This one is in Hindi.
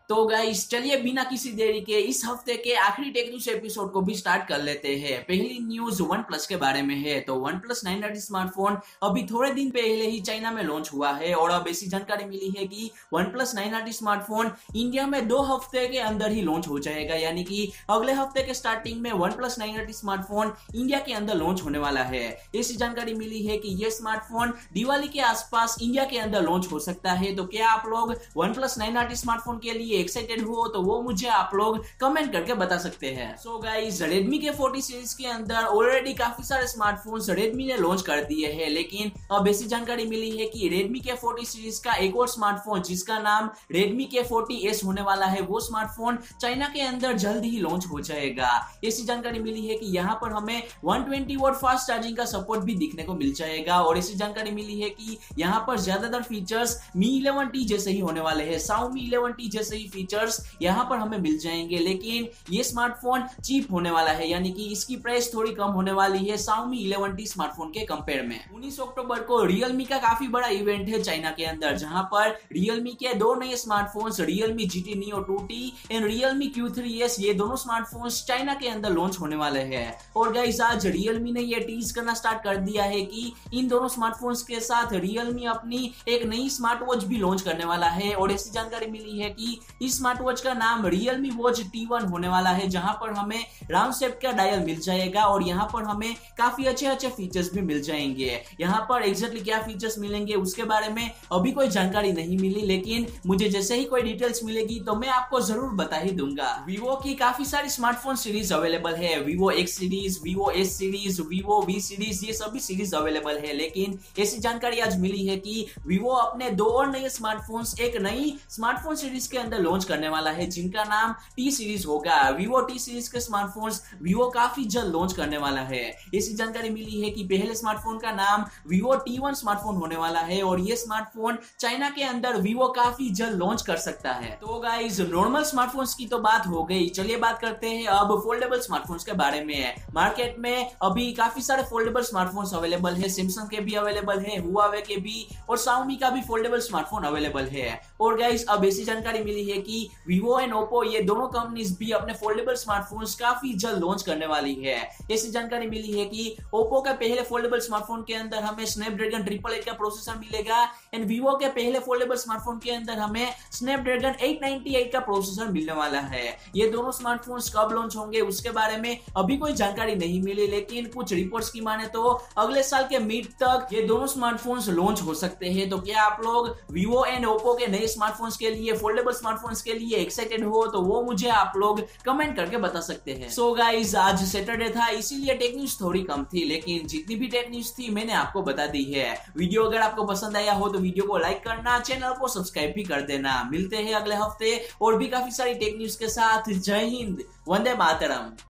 तो गाइस चलिए बिना किसी देरी के इस हफ्ते के आखिरी टेक न्यूज एपिसोड को भी स्टार्ट कर लेते हैं। पहली न्यूज वन प्लस के बारे में है। तो वन प्लस 990 स्मार्टफोन अभी थोड़े दिन पहले ही चाइना में लॉन्च हुआ है और अब ऐसी जानकारी मिली है कि वन प्लस 990 स्मार्टफोन इंडिया में 2 हफ्ते के अंदर ही लॉन्च हो जाएगा, यानी कि अगले हफ्ते के स्टार्टिंग में वन प्लस 990 स्मार्टफोन इंडिया के अंदर लॉन्च होने वाला है। ऐसी जानकारी मिली है कि यह स्मार्टफोन दिवाली के आसपास इंडिया के अंदर लॉन्च हो सकता है। तो क्या आप लोग वन प्लस 990 स्मार्टफोन के लिए एक्साइटेड हो तो वो मुझे आप लोग कमेंट करके बता सकते हैं। सो गाइस Redmi के 40 सीरीज के अंदर ऑलरेडी काफी सारे स्मार्टफोन्स Redmi ने लॉन्च कर दिए हैं, लेकिन अब ऐसी जानकारी मिली है कि Redmi के 40 सीरीज का एक और स्मार्टफोन जिसका नाम Redmi के 40S होने वाला है, वो स्मार्टफोन चाइना के अंदर जल्द ही लॉन्च हो जाएगा। ऐसी जानकारी मिली है कि यहाँ पर हमें 120 वॉट फास्ट चार्जिंग का सपोर्ट भी दिखने को मिल जाएगा और ऐसी जानकारी मिली है कि यहाँ पर ज्यादातर फीचर्स Mi 11T जैसे ही होने वाले हैं, Xiaomi 11T जैसे ही फीचर्स यहाँ पर हमें मिल जाएंगे। लेकिन ये स्मार्टफोन चीप होने वाला है, यानी कि इसकी प्राइस थोड़ी कम होने वाली है Xiaomi 11T स्मार्टफोन के कंपेयर में। 19 अक्टूबर को Realme का काफी बड़ा इवेंट है चाइना के अंदर, जहां पर Realme के 2 नए smartphones Realme GT Neo 2T and Realme Q3S ये दोनों स्मार्टफोन्स चाइना के अंदर लॉन्च होने वाले हैं। और गाइस आज Realme ने ये टीज करना स्टार्ट कर दिया है कि इन दोनों स्मार्टफोन्स के साथ Realme अपनी एक नई स्मार्ट वॉच भी लॉन्च करने वाला है और ऐसी जानकारी मिली है कि इस स्मार्ट वॉच का नाम Realme Watch T1 होने वाला है, जहां पर हमें राउंड शेप का डायल मिल जाएगा और यहां पर हमें काफी अच्छे फीचर्स भी मिल जाएंगे। यहां पर एग्जैक्टली क्या फीचर्स मिलेंगे उसके बारे में अभी कोई जानकारी नहीं मिली, लेकिन मुझे जैसे ही कोई डिटेल्स मिलेगी तो मैं आपको जरूर बता ही दूंगा। Vivo की काफी सारी स्मार्टफोन सीरीज अवेलेबल है, Vivo X series, Vivo S series, Vivo V series, ये सभी सीरीज अवेलेबल है। लेकिन ऐसी जानकारी आज मिली है कि Vivo अपने 2 और नए स्मार्टफोन्स एक नई स्मार्टफोन सीरीज के अंदर लॉन्च करने वाला है, जिनका नाम T सीरीज होगा। Vivo T सीरीज के स्मार्टफोन्स Vivo काफी जल्द लॉन्च करने वाला है। ऐसी जानकारी मिली है कि पहले स्मार्टफोन का नाम Vivo T1 स्मार्टफोन होने वाला है और ये स्मार्टफोन चाइना के अंदर Vivo काफी जल्द लॉन्च कर सकता है। तो गाइस नॉर्मल स्मार्टफोन्स की तो बात हो गई, चलिए बात करते हैं अब फोल्डेबल स्मार्टफोन्स के बारे में। मार्केट में अभी काफी सारे फोल्डेबल स्मार्टफोन्स अवेलेबल है, सैमसंग के भी अवेलेबल है, हुआवे के भी और Xiaomi का भी फोल्डेबल स्मार्टफोन अवेलेबल है। और गाइस अब ऐसी जानकारी मिली है कि Vivo एंड Oppo ये दोनों कंपनीज भी अपने फोल्डेबल स्मार्टफोन्स काफी जल्द लॉन्च करने वाली है। ऐसी जानकारी मिली है कि Oppo के पहले फोल्डेबल स्मार्टफोन के अंदर हमें स्नैपड्रैगन 888 का प्रोसेसर मिलेगा एंड Vivo के पहले फोल्डेबल स्मार्टफोन के अंदर हमें स्नैपड्रैगन 898 का प्रोसेसर मिलने वाला है। ये दोनों स्मार्टफोन्स कब लॉन्च होंगे उसके बारे में अभी कोई जानकारी नहीं मिली, लेकिन कुछ रिपोर्ट्स की माने तो अगले साल के मिड तक ये दोनों स्मार्टफोन्स लॉन्च हो सकते हैं। तो क्या आप लोग Vivo एंड Oppo के नए स्मार्टफोन्स के लिए, फोल्डेबल स्मार्टफोन्स के लिए एक्साइटेड हो तो वो मुझे आप लोग कमेंट करके बता सकते हैं। सो गाइस आज सैटरडे था, इसीलिए टेक न्यूज थोड़ी कम थी, लेकिन जितनी भी टेक न्यूज थी मैंने आपको बता दी है। वीडियो अगर आपको पसंद आया हो तो वीडियो को लाइक करना, चैनल को सब्सक्राइब भी कर देना। मिलते हैं अगले हफ्ते और भी काफी सारी टेक न्यूज के साथ। जय हिंद, वंदे मातरम।